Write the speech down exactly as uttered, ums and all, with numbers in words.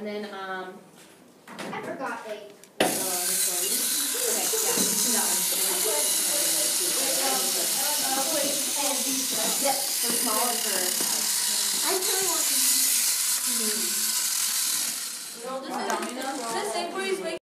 And then, um, I forgot eight. uh, this one. Okay, yeah, that one. Yep, for small and for. I really want to. No, this is, this thing where he's making.